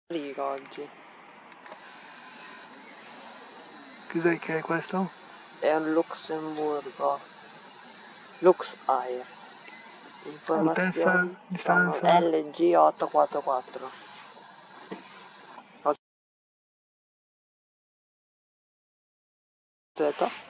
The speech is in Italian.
Rico oggi. Cos'è che è questo? È un Lussemburgo. Luxair. Altezza, Informazioni sono distanza? LG844. Cosa hai detto?